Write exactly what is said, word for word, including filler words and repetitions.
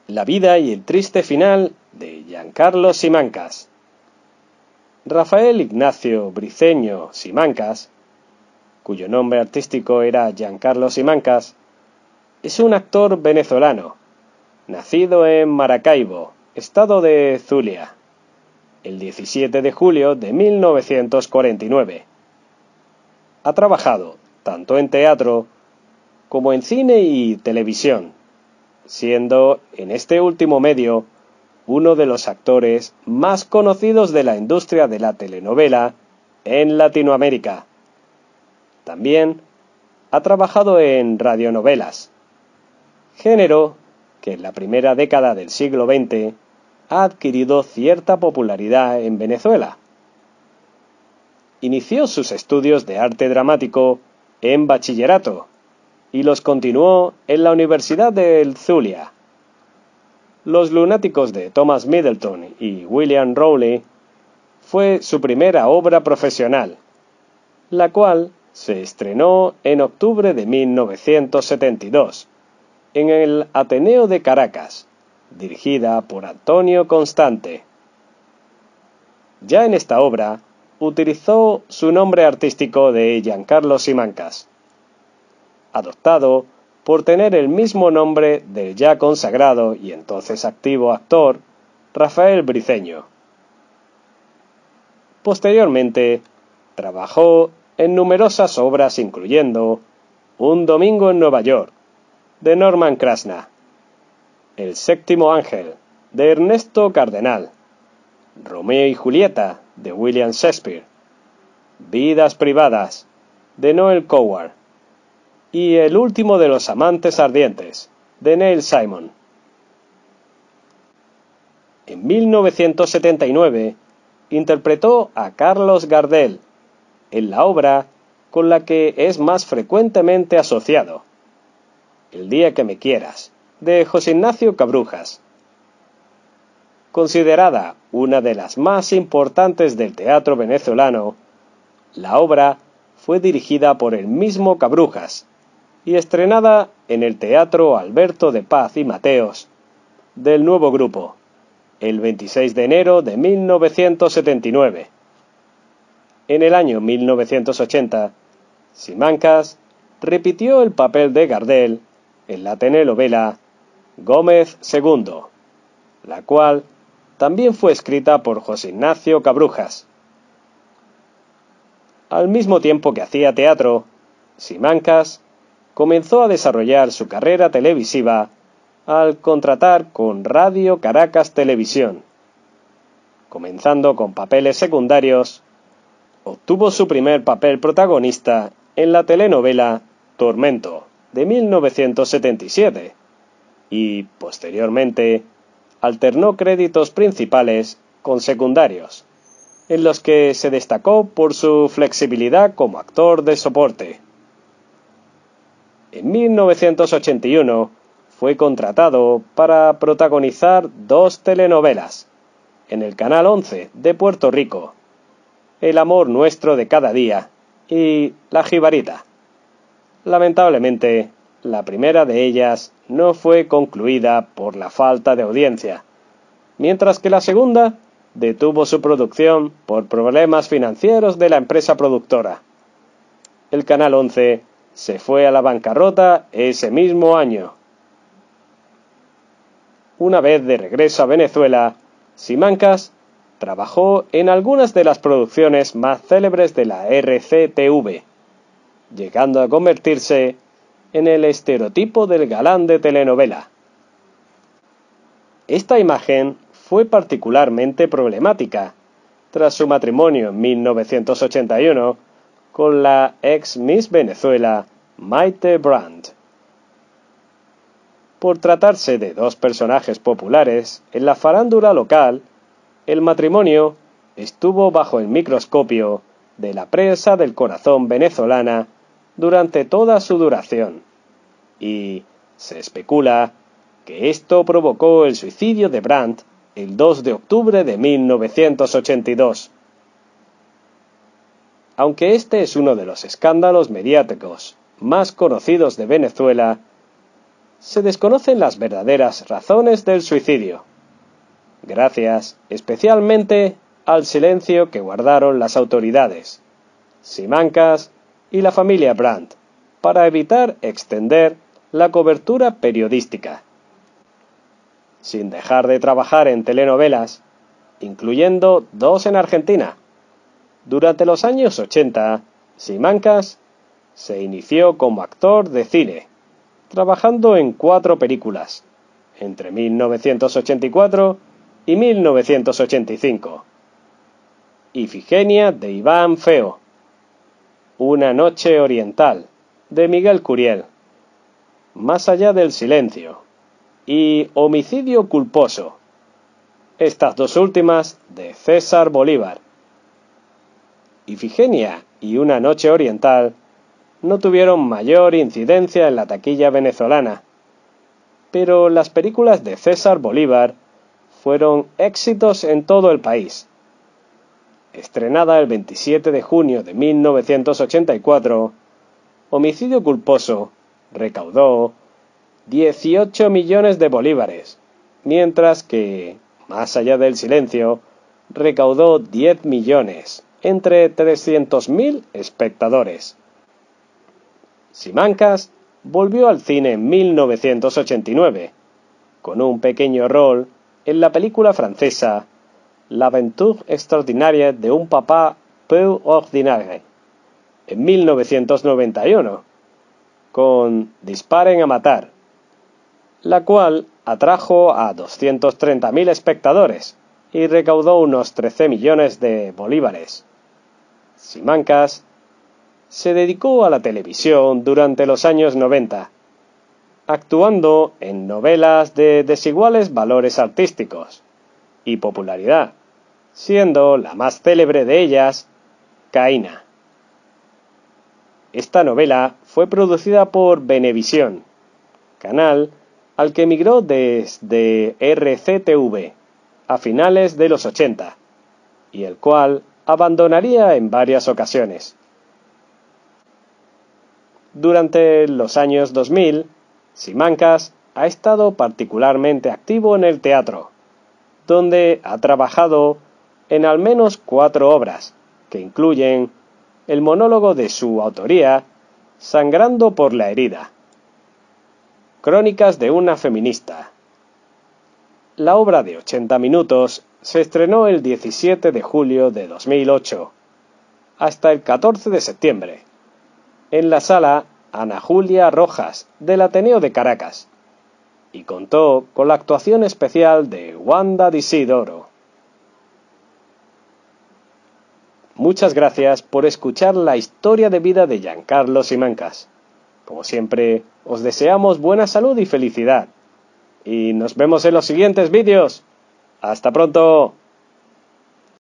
La vida y el triste final de Giancarlo Simancas. Rafael Ignacio Briceño Simancas, cuyo nombre artístico era Giancarlo Simancas, es un actor venezolano, nacido en Maracaibo, estado de Zulia, el diecisiete de julio de mil novecientos cuarenta y nueve. Ha trabajado tanto en teatro como en cine y televisión, siendo en este último medio uno de los actores más conocidos de la industria de la telenovela en Latinoamérica. También ha trabajado en radionovelas, género que en la primera década del siglo veinte ha adquirido cierta popularidad en Venezuela. Inició sus estudios de arte dramático en bachillerato y los continuó en la Universidad del Zulia. Los Lunáticos de Thomas Middleton y William Rowley fue su primera obra profesional, la cual se estrenó en octubre de mil novecientos setenta y dos en el Ateneo de Caracas, dirigida por Antonio Constante. Ya en esta obra utilizó su nombre artístico de Giancarlo Simancas, adoptado por tener el mismo nombre del ya consagrado y entonces activo actor Rafael Briceño. Posteriormente, trabajó en numerosas obras incluyendo Un domingo en Nueva York, de Norman Krasna, El séptimo ángel, de Ernesto Cardenal, Romeo y Julieta, de William Shakespeare, Vidas privadas, de Noel Coward, y El último de los amantes ardientes, de Neil Simon. En mil novecientos setenta y nueve interpretó a Carlos Gardel en la obra con la que es más frecuentemente asociado, El día que me quieras, de José Ignacio Cabrujas. Considerada una de las más importantes del teatro venezolano, la obra fue dirigida por el mismo Cabrujas y estrenada en el Teatro Alberto de Paz y Mateos del Nuevo Grupo, el veintiséis de enero de mil novecientos setenta y nueve. En el año mil novecientos ochenta, Simancas repitió el papel de Gardel en la telenovela Gómez segundo, la cual también fue escrita por José Ignacio Cabrujas. Al mismo tiempo que hacía teatro, Simancas comenzó a desarrollar su carrera televisiva al contratar con Radio Caracas Televisión. Comenzando con papeles secundarios, obtuvo su primer papel protagonista en la telenovela Tormento, de mil novecientos setenta y siete, y, posteriormente, alternó créditos principales con secundarios, en los que se destacó por su flexibilidad como actor de soporte. En mil novecientos ochenta y uno fue contratado para protagonizar dos telenovelas en el Canal once de Puerto Rico, El amor nuestro de cada día y La jibarita. Lamentablemente, la primera de ellas no fue concluida por la falta de audiencia, mientras que la segunda detuvo su producción por problemas financieros de la empresa productora. El Canal once se fue a la bancarrota ese mismo año. Una vez de regreso a Venezuela, Simancas trabajó en algunas de las producciones más célebres de la R C T V, llegando a convertirse en el estereotipo del galán de telenovela. Esta imagen fue particularmente problemática tras su matrimonio en mil novecientos ochenta y uno con la ex Miss Venezuela Maite Brandt. Por tratarse de dos personajes populares en la farándula local, el matrimonio estuvo bajo el microscopio de la prensa del corazón venezolana durante toda su duración, y se especula que esto provocó el suicidio de Brandt el dos de octubre de mil novecientos ochenta y dos. Aunque este es uno de los escándalos mediáticos más conocidos de Venezuela, se desconocen las verdaderas razones del suicidio, gracias especialmente al silencio que guardaron las autoridades, Simancas y la familia Brandt, para evitar extender la cobertura periodística. Sin dejar de trabajar en telenovelas, incluyendo dos en Argentina, durante los años ochenta, Simancas se inició como actor de cine, trabajando en cuatro películas, entre mil novecientos ochenta y cuatro y mil novecientos ochenta y cinco. Ifigenia de Iván Feo, Una noche oriental, de Miguel Curiel, Más allá del silencio y Homicidio culposo, estas dos últimas de César Bolívar. Ifigenia y Una noche oriental no tuvieron mayor incidencia en la taquilla venezolana, pero las películas de César Bolívar fueron éxitos en todo el país. Estrenada el veintisiete de junio de mil novecientos ochenta y cuatro, Homicidio culposo recaudó dieciocho millones de bolívares, mientras que Más allá del silencio recaudó diez millones, entre trescientos mil espectadores. Simancas volvió al cine en mil novecientos ochenta y nueve, con un pequeño rol en la película francesa L'aventure extraordinaire de un papa peu ordinaire, en mil novecientos noventa y uno, con Disparen a matar, la cual atrajo a doscientos treinta mil espectadores y recaudó unos trece millones de bolívares. Simancas se dedicó a la televisión durante los años noventa, actuando en novelas de desiguales valores artísticos y popularidad, siendo la más célebre de ellas Caína. Esta novela fue producida por Venevisión, canal al que emigró desde R C T V a finales de los ochenta, y el cual abandonaría en varias ocasiones. Durante los años dos mil, Simancas ha estado particularmente activo en el teatro, donde ha trabajado en al menos cuatro obras, que incluyen el monólogo de su autoría, Sangrando por la herida, Crónicas de una feminista. La obra de ochenta minutos se estrenó el diecisiete de julio de dos mil ocho, hasta el catorce de septiembre, en la sala Ana Julia Rojas del Ateneo de Caracas, y contó con la actuación especial de Wanda d'Isidoro. Muchas gracias por escuchar la historia de vida de Giancarlo Simancas. Como siempre, os deseamos buena salud y felicidad. Y nos vemos en los siguientes vídeos. ¡Hasta pronto!